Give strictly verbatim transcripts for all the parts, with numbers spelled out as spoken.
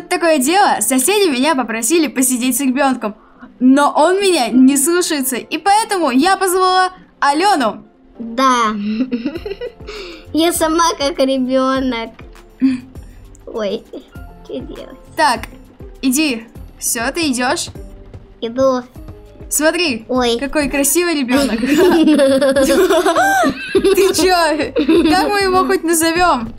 такое дело, соседи меня попросили посидеть с ребенком, но он меня не слушается, и поэтому я позвала Алену. Да. Я сама как ребенок. Ой, что делать? Так, иди. Все, ты идешь. Иду. Смотри, Ой. какой красивый ребенок. Ты чё? Как мы его хоть назовем?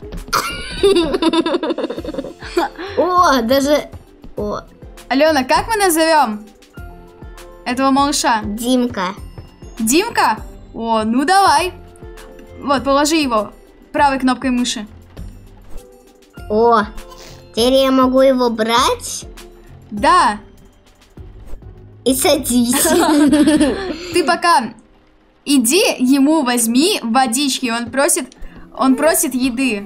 О, даже... О, Алена, как мы назовем этого малыша? Димка. Димка? О, ну давай. Вот, положи его правой кнопкой мыши. О, теперь я могу его брать Да. и садить. Ты пока иди, ему возьми водички. Он просит, он просит еды.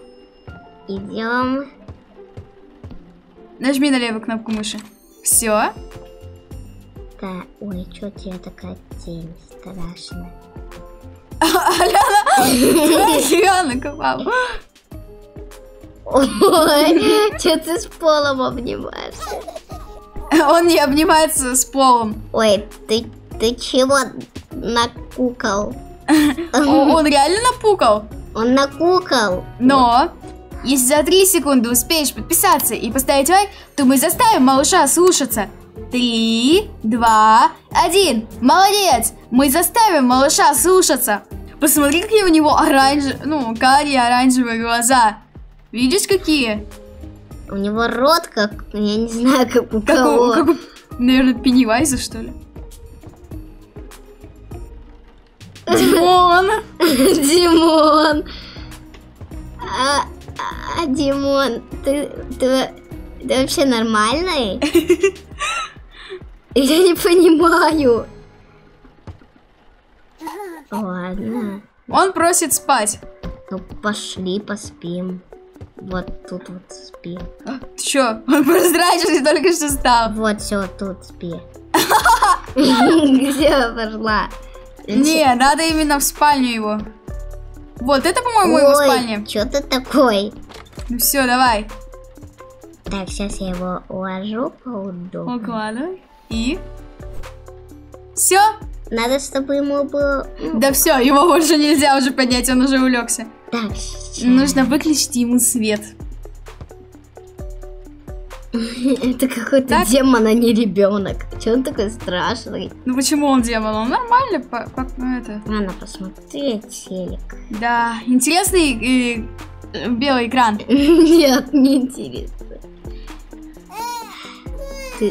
Идем. Нажми на левую кнопку мыши. Все. Да, ой, что тебе такая тень страшная. Алена, ребенок упал. Ой, что ты с полом обнимаешься? Он не обнимается с полом. Ой, ты, ты чего накукал? О, он реально напукал. Он накукал. Но если за три секунды успеешь подписаться и поставить лайк, то мы заставим малыша слушаться. Три, два, один. Молодец! Мы заставим малыша слушаться. Посмотри, какие у него оранжевые, ну, карие оранжевые глаза. Видишь, какие? У него рот как, я не знаю, как у Как кого. у, как у, наверное, Пеннивайза, что ли? Димон! Димон! А, а, Димон, ты, ты, ты вообще нормальный? Я не понимаю. Ладно. Он просит спать. Ну пошли поспим. Вот тут вот спи. Ты чё? Он прозрачный только что стал. Вот все, тут спи. Где пошла? Не, надо именно в спальню его. Вот, это, по-моему, его спальня. Что ты такой? Ну все, давай. Так, сейчас я его уложу поудобнее. Укладывай. И? Все? Надо, чтобы ему было... Да все, его больше нельзя уже поднять, он уже улегся. Так, сейчас. Нужно выключить ему свет. Это какой-то Так? демон, а не ребенок. Че он такой страшный? Ну почему он демон? Он нормально, по, по- ну, это. Надо посмотреть телек. Да, интересный э, белый экран. Нет, не интересно. Ты...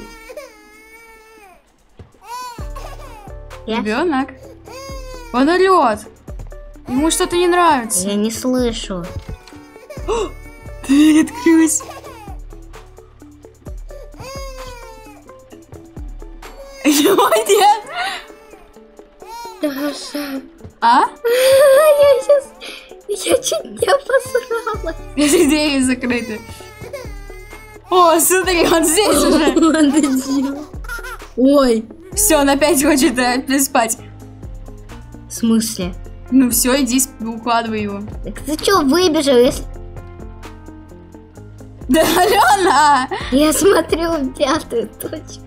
Я, Ребенок. Он орет. Ему что-то не нравится. я не слышу. Дверь открылась. Его нет. Даша. А? Я сейчас... Я чуть не обосралась. Двери закрыты. О, смотри, он здесь уже. Надо делать. Ой. Все, он опять хочет э, спать. В смысле? Ну все, иди, сп- укладывай его. Так ты что выбежал, если... Да, Алена! Я смотрю пятую точку.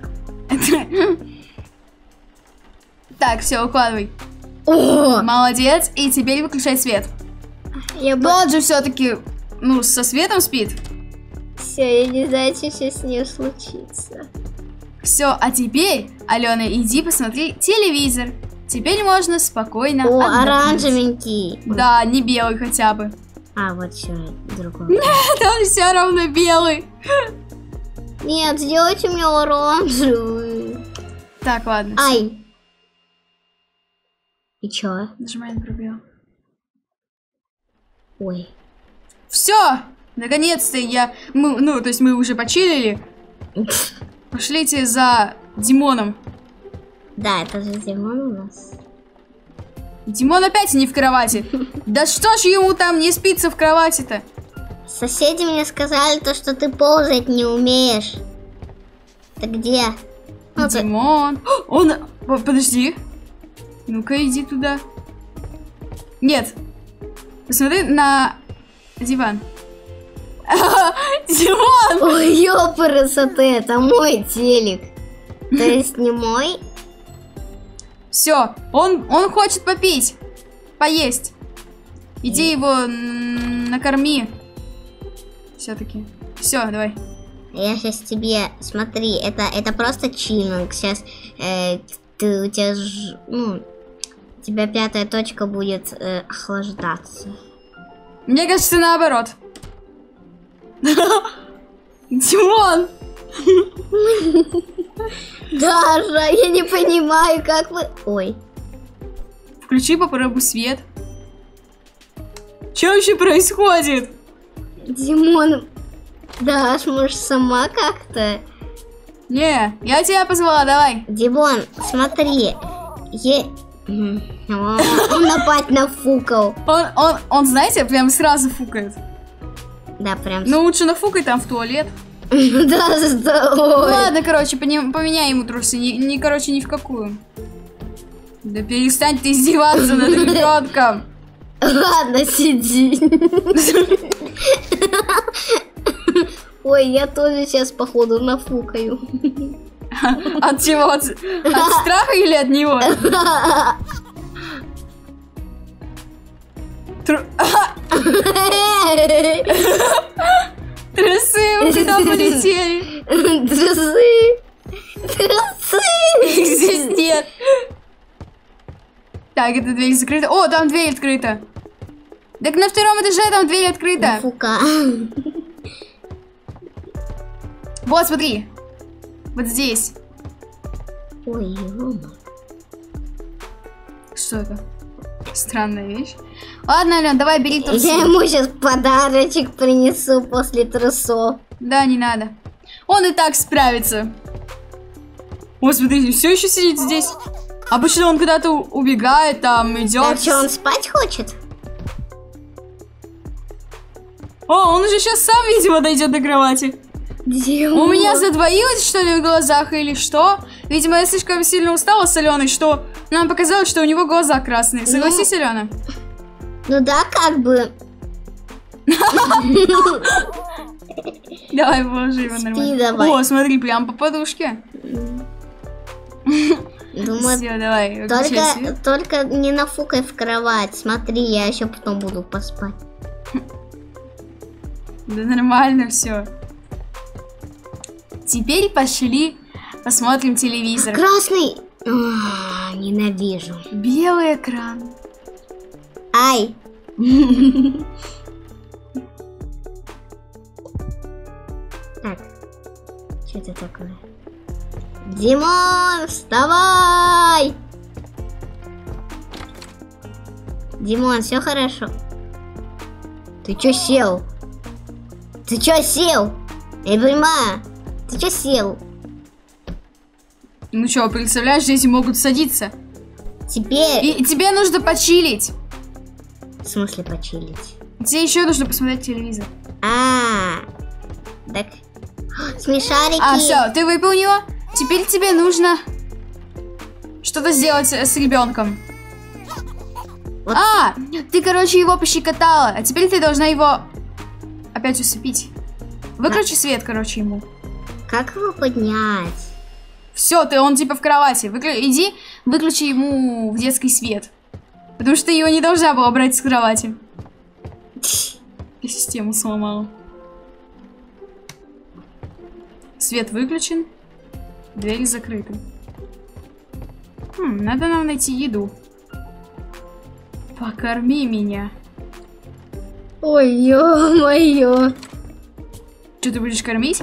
Так, все, укладывай. О! Молодец, и теперь выключай свет. Я бы... Но он же все-таки, ну, со светом спит. Все, я не знаю, что сейчас с ним случится. Все, а теперь, Алена, иди посмотри телевизор. Теперь можно спокойно О, отдохнуть. оранжевенький. Да, не белый хотя бы. А, вот все, другой. Да он все равно белый. Нет, сделайте мне оранжевый. Так, ладно. Ай. И чё? Нажимай на пробел. Ой. Все! Наконец-то я... Мы, ну, то есть мы уже почилили. Пошлите за Димоном. Да, это же Димон у нас. Димон опять не в кровати. Да что ж ему там не спится в кровати-то? Соседи мне сказали то, что ты ползать не умеешь. Ты где? Ну, ты- Димон. Он... О, подожди. Ну-ка, иди туда. Нет. Посмотри на диван. Димон! Ой, ё Ёпрст, это мой телек. То есть не мой? Все, он, он хочет попить, поесть. Иди его м, накорми. Все-таки. Все, давай. Я сейчас тебе, смотри, это, это просто чиллинг. Сейчас э, ты, у тебя, ж, ну, у тебя пятая точка будет э, охлаждаться. Мне кажется, наоборот. Димон! Даша, я не понимаю, как вы... Ой. Включи, попробуй свет. Что вообще происходит? Димон, Даш, может сама как-то? Не, я тебя позвала, давай. Димон, смотри. Е... Он опять нафукал. Он, он, он, знаете, прям сразу фукает. Да, прям... Ну лучше нафукай там в туалет. Да, стой. Ладно, короче, поменяй ему трусы. Не, не, короче, ни в какую. Да перестань ты издеваться над ребенком. Ладно, сиди. Ой, я тоже сейчас, походу, нафукаю. От чего? От, от страха или от него? Тру... Трусы куда полетели? Трусы. Трусы. Их здесь нет. Так, эта дверь закрыта. О, там дверь открыта. Так на втором этаже там дверь открыта. Фука. Вот, смотри. Вот здесь. Ой, ё-моё. Что это? Странная вещь. Ладно, Ален, давай бери трусы. Я ему сейчас подарочек принесу после трусов. Да, не надо. Он и так справится. О, смотрите, все еще сидит здесь. Обычно он куда-то убегает, там идет. А что, он спать хочет? О, он уже сейчас сам, видимо, дойдет до кровати. Димон. У меня задвоилось, что ли, в глазах или что? Видимо, я слишком сильно устала с Аленой, что нам показалось, что у него глаза красные. Согласись, ну, Алена? Ну да, как бы. Давай, положи его нормально. Давай. О, смотри, прям по подушке. Думаю, все, давай. Только, только не нафукай в кровать. Смотри, я еще потом буду поспать. Да нормально все. Теперь пошли посмотрим телевизор. Красный. А, ненавижу. Белый экран. Ай. Так. Что это такое? Димон, вставай! Димон, все хорошо? Ты чё сел? Ты чё сел? Я не понимаю. Ты чё сел? Ну чё, представляешь, здесь могут садиться. Теперь... И тебе нужно почилить. В смысле почилить? Тебе еще нужно посмотреть телевизор. А, так... Смешарики. А, все, ты выполнила. Теперь тебе нужно что-то сделать с ребенком. Вот. А, ты, короче, его пощекотала. А теперь ты должна его опять усыпить. Выключи а. свет, короче, ему. Как его поднять? Все, ты он типа в кровати. Выклю... Иди, выключи ему в детский свет. Потому что ты его не должна была брать с кровати. Систему сломала. Свет выключен. Дверь закрыта. Хм, надо нам найти еду. Покорми меня. Ой, ё-моё. Что ты будешь кормить?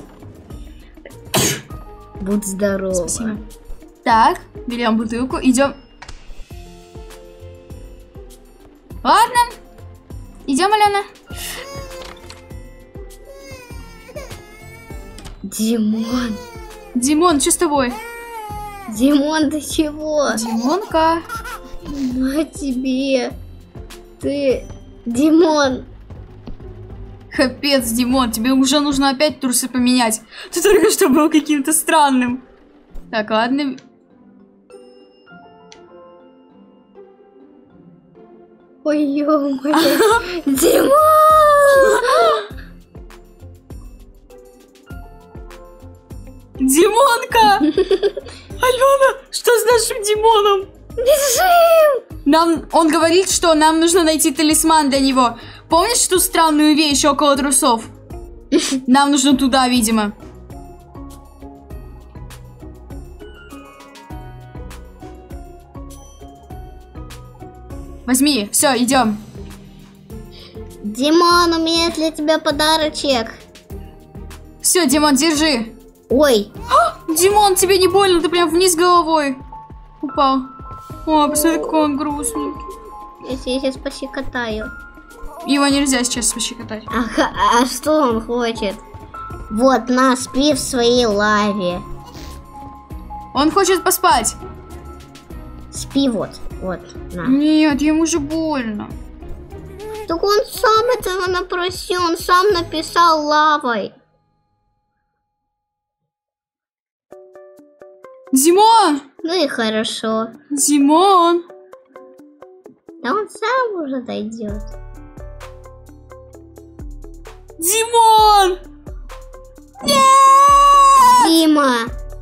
Будь здоров. Спасибо. Так, берем бутылку, идем. Ладно. Идем, Алена. Димон. Димон, что с тобой? Димон, ты чего? Димонка. На тебе. Ты... Димон. Капец, Димон, тебе уже нужно опять трусы поменять. Ты только что был каким-то странным. Так, ладно. Ой, ё-моё. Димон! Димонка! Алена, что с нашим Димоном? Бежим! Нам, он говорит, что нам нужно найти талисман для него. Помнишь ту странную вещь около трусов? Нам нужно туда, видимо. Возьми, все, идем. Димон, у меня для тебя подарочек. Все, Димон, держи. Ой. А, Димон, тебе не больно, ты прям вниз головой упал. О, посмотри, какой он грустненький. Если я сейчас пощекотаю. Его нельзя сейчас пощекотать. Ага, а что он хочет? Вот, на, спи в своей лаве. Он хочет поспать. Спи вот, вот, на. Нет, ему же больно. Так он сам этого напросил, он сам написал лавой. Димон! Ну и хорошо. Димон! Да он сам уже дойдет. Димон! Нет! Дима!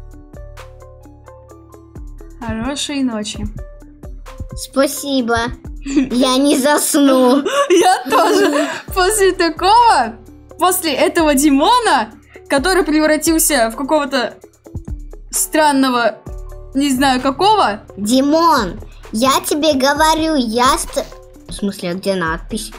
Хорошей ночи. Спасибо. Я не засну. Я тоже. После такого, после этого Димона, который превратился в какого-то странного, не знаю какого. Димон, я тебе говорю, я... Ст... В смысле, где надпись?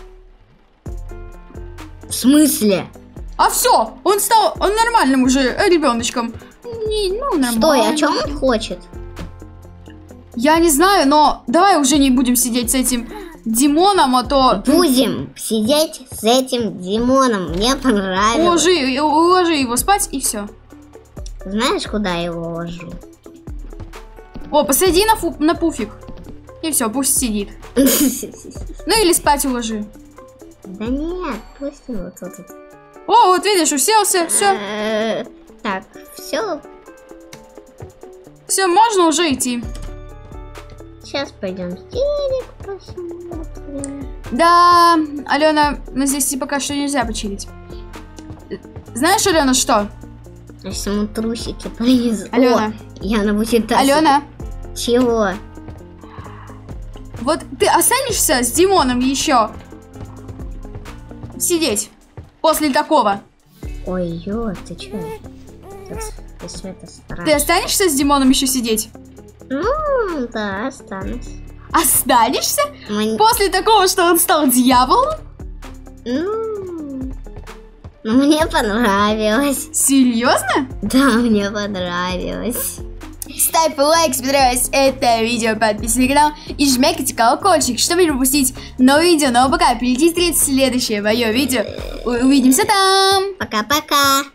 В смысле? А все, он стал, он нормальным уже ребеночком. Не, ну, нормально. Стой, о чем он хочет? Я не знаю, но давай уже не будем сидеть с этим Димоном, а то... Будем сидеть с этим Димоном, мне понравилось. Уложи, уложи его спать и все. Знаешь, куда я его уложу? О, посади на, фу, на пуфик. И все, пусть сидит. Ну или спать уложи. Да нет, пусть его тут. О, вот видишь, уселся, все. Так, все. Все, можно уже идти. Сейчас пойдем телек посмотрим. Да, Алена, мы здесь и пока что нельзя почилить. Знаешь, Алена, что? Если ему трусики принесу. Алена. О, Яна будет тасить. Алена. Чего? Вот ты останешься с Димоном еще сидеть после такого? Ой, ё, ты чё? Ты все это страшно. Ты останешься с Димоном еще сидеть? Ну, да, останусь. Останешься? Мне... После такого, что он стал дьяволом? Ну, ну, мне понравилось. Серьезно? Да, мне понравилось. Ставь лайк, если понравилось это видео, подписывайся на канал и жмякайте колокольчик, чтобы не пропустить новые видео. Ну а пока, перейди смотреть следующее мое видео. Увидимся там! Пока-пока!